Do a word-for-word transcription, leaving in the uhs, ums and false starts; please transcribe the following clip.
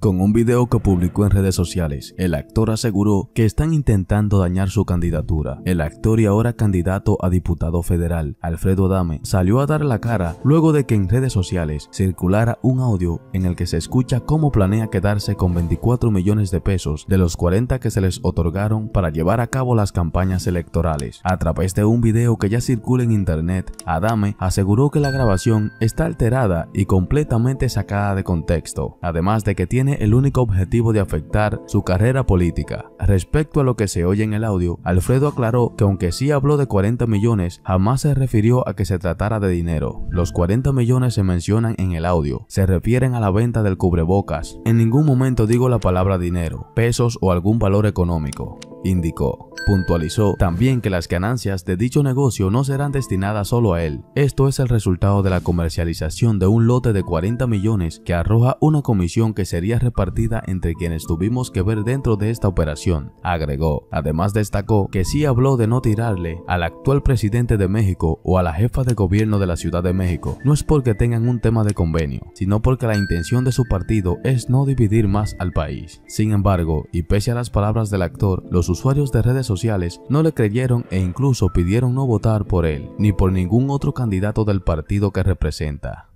Con un video que publicó en redes sociales, el actor aseguró que están intentando dañar su candidatura. El actor y ahora candidato a diputado federal, Alfredo Adame, salió a dar la cara luego de que en redes sociales circulara un audio en el que se escucha cómo planea quedarse con veinticuatro millones de pesos de los cuarenta que se les otorgaron para llevar a cabo las campañas electorales. A través de un video que ya circula en internet, Adame aseguró que la grabación está alterada y completamente sacada de contexto, además de que tiene el único objetivo de afectar su carrera política. Respecto a lo que se oye en el audio, Alfredo aclaró que aunque sí habló de cuarenta millones, jamás se refirió a que se tratara de dinero. Los cuarenta millones se mencionan en el audio, se refieren a la venta del cubrebocas. En ningún momento digo la palabra dinero, pesos o algún valor económico, indicó. Puntualizó también que las ganancias de dicho negocio no serán destinadas solo a él. Esto es el resultado de la comercialización de un lote de cuarenta millones que arroja una comisión que sería repartida entre quienes tuvimos que ver dentro de esta operación, agregó. Además destacó que sí habló de no tirarle al actual presidente de México o a la jefa de gobierno de la Ciudad de México. No es porque tengan un tema de convenio, sino porque la intención de su partido es no dividir más al país. Sin embargo, y pese a las palabras del actor, los usuarios de redes sociales no le creyeron e incluso pidieron no votar por él ni por ningún otro candidato del partido que representa.